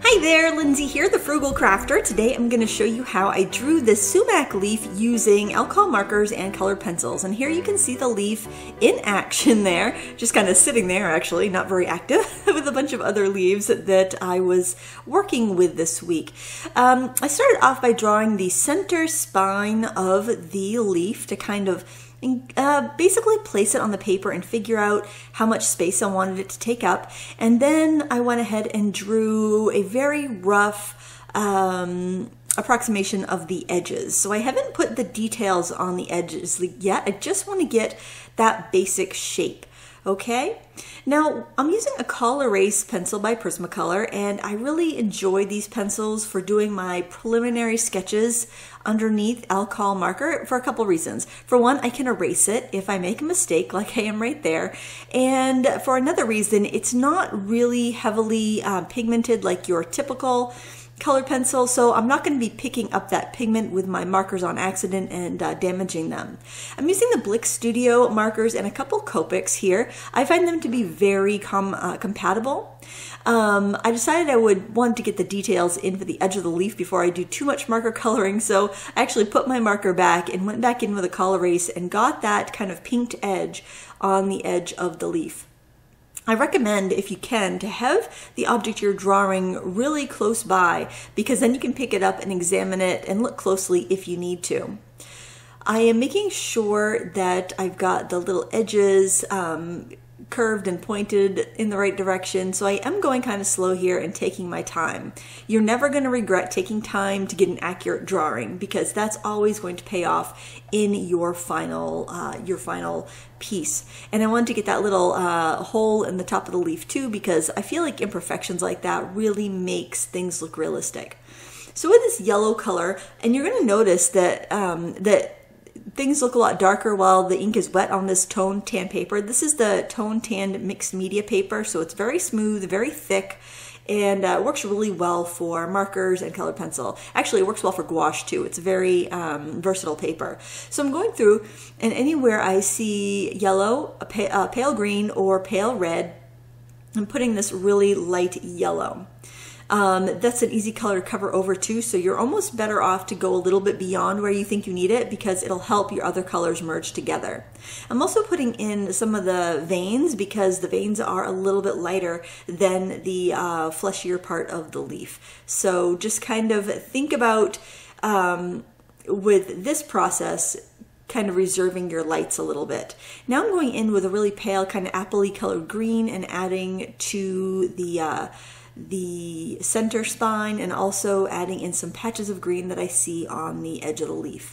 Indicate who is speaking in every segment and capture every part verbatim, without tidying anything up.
Speaker 1: Hi there, Lindsay here, the Frugal Crafter. Today I'm going to show you how I drew this sumac leaf using alcohol markers and colored pencils. And here you can see the leaf in action there, just kind of sitting there actually, not very active, with a bunch of other leaves that I was working with this week. Um, I started off by drawing the center spine of the leaf to kind of And, uh, basically place it on the paper and figure out how much space I wanted it to take up. And then I went ahead and drew a very rough um, approximation of the edges. So I haven't put the details on the edges yet. I just want to get that basic shape. Okay, now I'm using a Col Erase pencil by Prismacolor, and I really enjoy these pencils for doing my preliminary sketches underneath alcohol marker for a couple reasons. For one, I can erase it if I make a mistake, like I am right there. And for another reason, it's not really heavily uh, pigmented like your typical colored pencil, so I'm not going to be picking up that pigment with my markers on accident and uh, damaging them. I'm using the Blick Studio markers and a couple Copics here. I find them to be very com uh, compatible. Um, I decided I would want to get the details in for the edge of the leaf before I do too much marker coloring, so I actually put my marker back and went back in with a Col Erase and got that kind of pinked edge on the edge of the leaf. I recommend, if you can, to have the object you're drawing really close by, because then you can pick it up and examine it and look closely if you need to. I am making sure that I've got the little edges um, curved and pointed in the right direction, so I am going kind of slow here and taking my time. You're never going to regret taking time to get an accurate drawing, because that's always going to pay off in your final uh, your final piece. And I wanted to get that little uh, hole in the top of the leaf too, because I feel like imperfections like that really makes things look realistic. So with this yellow color, and you're going to notice that um, that things look a lot darker while the ink is wet on this toned tan paper. This is the toned tan mixed media paper, so it's very smooth, very thick, and uh, works really well for markers and colored pencil. Actually, it works well for gouache too. It's a very um, versatile paper. So I'm going through, and anywhere I see yellow, a pa uh, pale green, or pale red, I'm putting this really light yellow. Um, that's an easy color to cover over too, so you're almost better off to go a little bit beyond where you think you need it, because it'll help your other colors merge together. I'm also putting in some of the veins, because the veins are a little bit lighter than the uh, fleshier part of the leaf. So just kind of think about, um, with this process, kind of reserving your lights a little bit. Now I'm going in with a really pale kind of apple-y colored green and adding to the uh, the center spine, and also adding in some patches of green that I see on the edge of the leaf.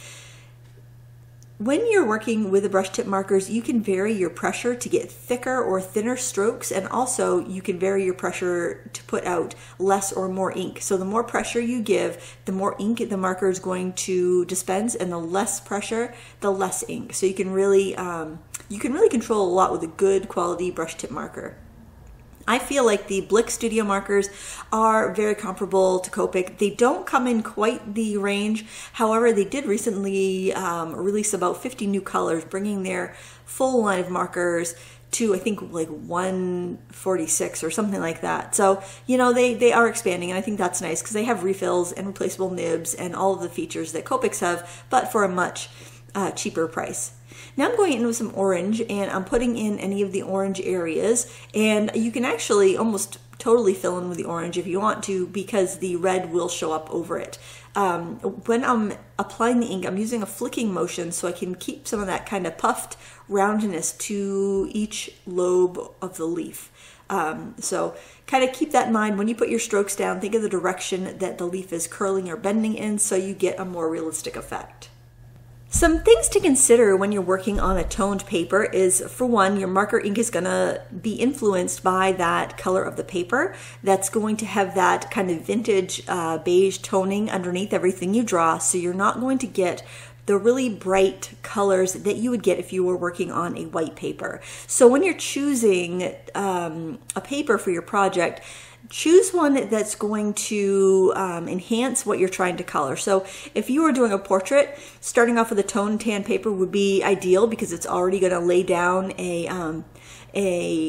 Speaker 1: When you're working with the brush tip markers, you can vary your pressure to get thicker or thinner strokes, and also you can vary your pressure to put out less or more ink. So the more pressure you give, the more ink the marker is going to dispense, and the less pressure, the less ink. So you can really, um, you can really control a lot with a good quality brush tip marker. I feel like the Blick Studio markers are very comparable to Copic. They don't come in quite the range. However, they did recently um, release about fifty new colors, bringing their full line of markers to, I think, like one forty-six or something like that. So, you know, they, they are expanding, and I think that's nice, because they have refills and replaceable nibs and all of the features that Copics have, but for a much uh, cheaper price. Now I'm going in with some orange, and I'm putting in any of the orange areas, and you can actually almost totally fill in with the orange if you want to, because the red will show up over it. Um, when I'm applying the ink, I'm using a flicking motion so I can keep some of that kind of puffed roundness to each lobe of the leaf. Um, so kind of keep that in mind when you put your strokes down. Think of the direction that the leaf is curling or bending in, so you get a more realistic effect. Some things to consider when you're working on a toned paper is, for one, your marker ink is going to be influenced by that color of the paper. That's going to have that kind of vintage uh, beige toning underneath everything you draw, so you're not going to get the really bright colors that you would get if you were working on a white paper. So when you're choosing um, a paper for your project, choose one that's going to um, enhance what you're trying to color. So if you were doing a portrait, starting off with a toned tan paper would be ideal, because it's already going to lay down a, um, a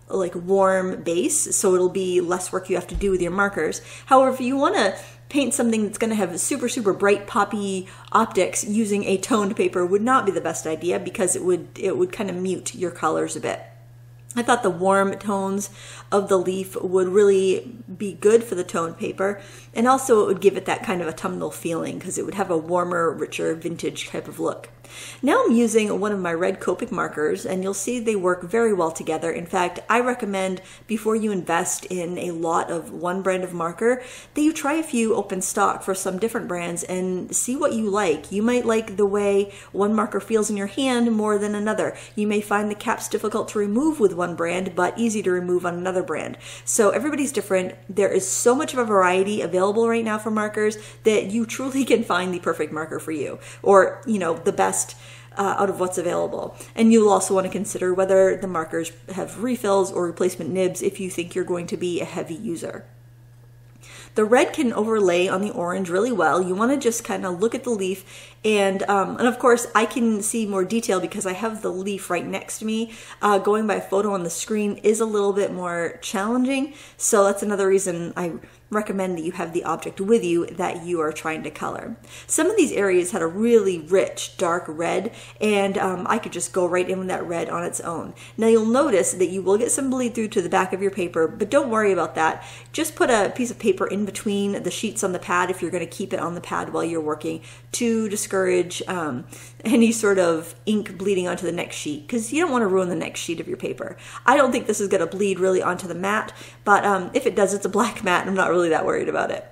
Speaker 1: like warm base, so it'll be less work you have to do with your markers. However, if you want to paint something that's going to have super, super bright poppy optics, using a toned paper would not be the best idea, because it would, it would kind of mute your colors a bit. I thought the warm tones of the leaf would really be good for the toned paper, and also it would give it that kind of autumnal feeling because it would have a warmer, richer, vintage type of look. Now I'm using one of my red Copic markers, and you'll see they work very well together. In fact, I recommend before you invest in a lot of one brand of marker that you try a few open stock for some different brands and see what you like. You might like the way one marker feels in your hand more than another. You may find the caps difficult to remove with one brand, but easy to remove on another brand. So everybody's different. There is so much of a variety available right now for markers that you truly can find the perfect marker for you, or, you know, the best Uh, out of what's available. And you'll also want to consider whether the markers have refills or replacement nibs if you think you're going to be a heavy user. The red can overlay on the orange really well. You want to just kind of look at the leaf, and um, and of course I can see more detail because I have the leaf right next to me. Uh, going by photo on the screen is a little bit more challenging, so that's another reason I recommend that you have the object with you that you are trying to color. Some of these areas had a really rich dark red, and um, I could just go right in with that red on its own. Now you'll notice that you will get some bleed through to the back of your paper, but don't worry about that. Just put a piece of paper in between the sheets on the pad if you're going to keep it on the pad while you're working, to discourage um, any sort of ink bleeding onto the next sheet, because you don't want to ruin the next sheet of your paper. I don't think this is going to bleed really onto the mat, but um, if it does, it's a black mat and I'm not really that worried about it.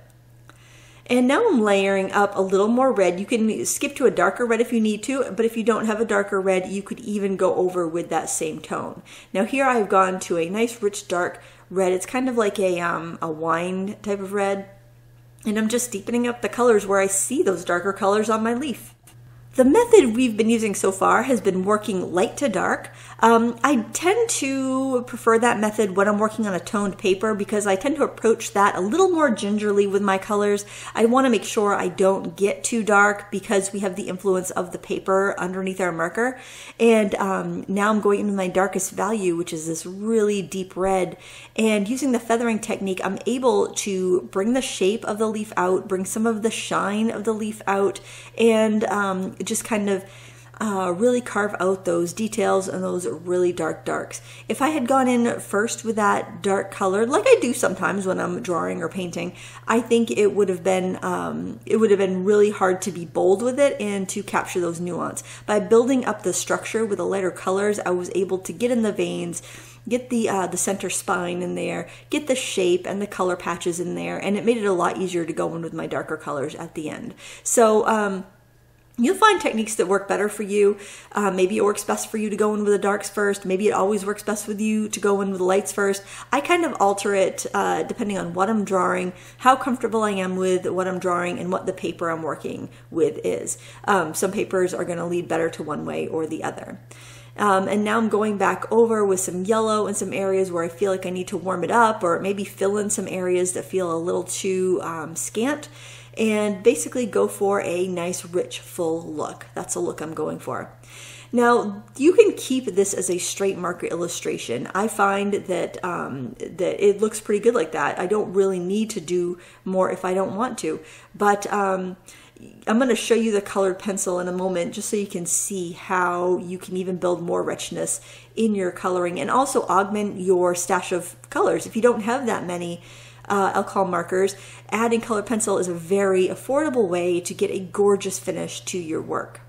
Speaker 1: And now I'm layering up a little more red. You can skip to a darker red if you need to, but if you don't have a darker red, you could even go over with that same tone. Now here I've gone to a nice rich dark red. It's kind of like a, um, a wine type of red. And I'm just deepening up the colors where I see those darker colors on my leaf. The method we've been using so far has been working light to dark. Um, I tend to prefer that method when I'm working on a toned paper because I tend to approach that a little more gingerly with my colors. I want to make sure I don't get too dark because we have the influence of the paper underneath our marker. And um, now I'm going into my darkest value, which is this really deep red. And using the feathering technique, I'm able to bring the shape of the leaf out, bring some of the shine of the leaf out, and um, just kind of uh, really carve out those details and those really dark darks. If I had gone in first with that dark color, like I do sometimes when I'm drawing or painting, I think it would have been um, it would have been really hard to be bold with it and to capture those nuance. By building up the structure with the lighter colors, I was able to get in the veins, get the uh, the center spine in there, get the shape and the color patches in there, and it made it a lot easier to go in with my darker colors at the end. So um, you'll find techniques that work better for you. Uh, maybe it works best for you to go in with the darks first. Maybe it always works best with you to go in with the lights first. I kind of alter it uh, depending on what I'm drawing, how comfortable I am with what I'm drawing, and what the paper I'm working with is. Um, some papers are going to lead better to one way or the other. Um, and now I'm going back over with some yellow in some areas where I feel like I need to warm it up, or maybe fill in some areas that feel a little too um, scant, and basically go for a nice, rich, full look. That's a look I'm going for. Now, you can keep this as a straight marker illustration. I find that, um, that it looks pretty good like that. I don't really need to do more if I don't want to, but um, I'm going to show you the colored pencil in a moment just so you can see how you can even build more richness in your coloring and also augment your stash of colors. If you don't have that many uh, alcohol markers, adding colored pencil is a very affordable way to get a gorgeous finish to your work.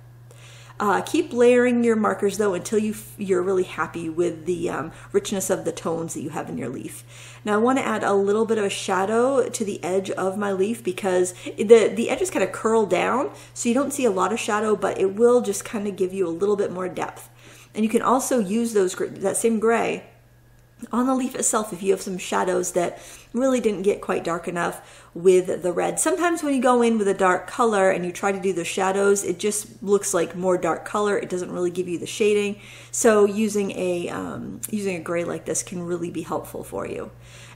Speaker 1: Uh, keep layering your markers though until you f you're really happy with the um, richness of the tones that you have in your leaf. Now I want to add a little bit of a shadow to the edge of my leaf because the, the edges kind of curl down, so you don't see a lot of shadow, but it will just kind of give you a little bit more depth. And you can also use those that same gray on the leaf itself if you have some shadows that really didn't get quite dark enough with the red. Sometimes when you go in with a dark color and you try to do the shadows, it just looks like more dark color. It doesn't really give you the shading. So using a um, using a gray like this can really be helpful for you.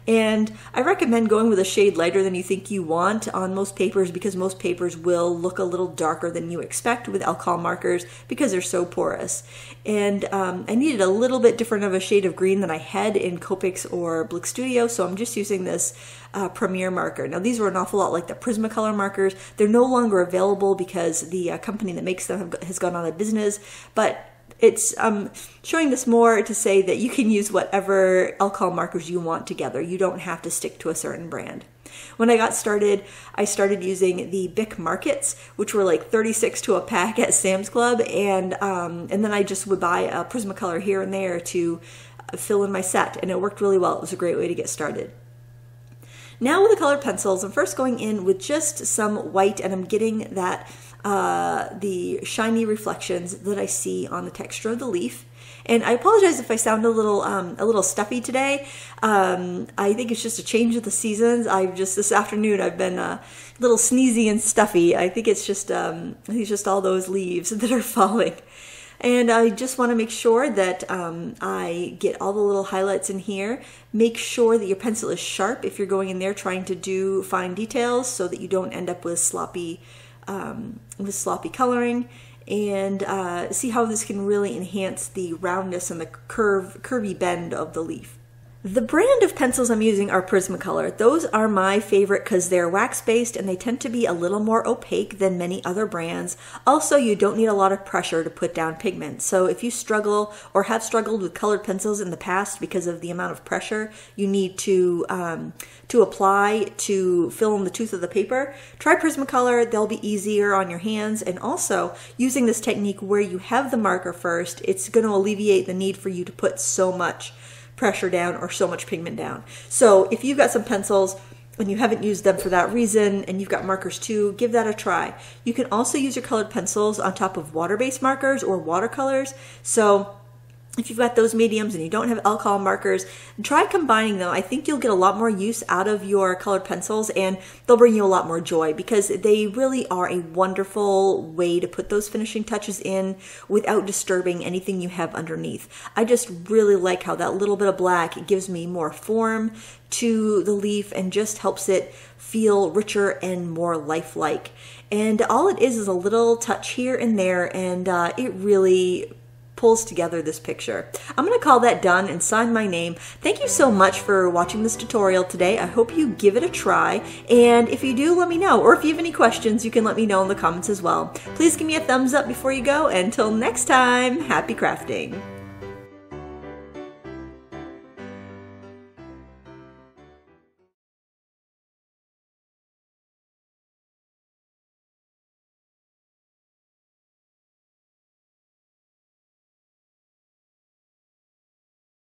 Speaker 1: And I recommend going with a shade lighter than you think you want on most papers, because most papers will look a little darker than you expect with alcohol markers because they're so porous. And um, I needed a little bit different of a shade of green than I had in Copics or Blick Studio, so I'm just using this uh, Premier marker. Now these were an awful lot like the Prismacolor markers. They're no longer available because the uh, company that makes them has gone out of business, but it's um, showing this more to say that you can use whatever alcohol markers you want together. You don't have to stick to a certain brand. When I got started, I started using the Bic Markets, which were like thirty-six to a pack at Sam's Club, and um, and then I just would buy a Prismacolor here and there to fill in my set, and it worked really well. It was a great way to get started. Now with the colored pencils, I'm first going in with just some white, and I'm getting that uh, the shiny reflections that I see on the texture of the leaf. And I apologize if I sound a little um, a little stuffy today. Um, I think it's just a change of the seasons. I've just this afternoon I've been a little sneezy and stuffy. I think it's just um, I think it's just all those leaves that are falling. And I just want to make sure that um, I get all the little highlights in here. Make sure that your pencil is sharp if you're going in there trying to do fine details, so that you don't end up with sloppy um, with sloppy coloring. And uh, see how this can really enhance the roundness and the curve, curvy bend of the leaf. The brand of pencils I'm using are Prismacolor. Those are my favorite because they're wax-based and they tend to be a little more opaque than many other brands. Also, you don't need a lot of pressure to put down pigment. So if you struggle or have struggled with colored pencils in the past because of the amount of pressure you need to um, to apply to fill in the tooth of the paper, try Prismacolor. They'll be easier on your hands. And also, using this technique where you have the marker first, it's going to alleviate the need for you to put so much pressure down or so much pigment down. So if you've got some pencils and you haven't used them for that reason, and you've got markers too, give that a try. You can also use your colored pencils on top of water-based markers or watercolors. So if you've got those mediums and you don't have alcohol markers, try combining them. I think you'll get a lot more use out of your colored pencils, and they'll bring you a lot more joy because they really are a wonderful way to put those finishing touches in without disturbing anything you have underneath. I just really like how that little bit of black gives me more form to the leaf and just helps it feel richer and more lifelike. And all it is is a little touch here and there, and uh, it really pulls together this picture. I'm going to call that done and sign my name. Thank you so much for watching this tutorial today. I hope you give it a try, and if you do, let me know. Or if you have any questions, you can let me know in the comments as well. Please give me a thumbs up before you go. Until next time, happy crafting.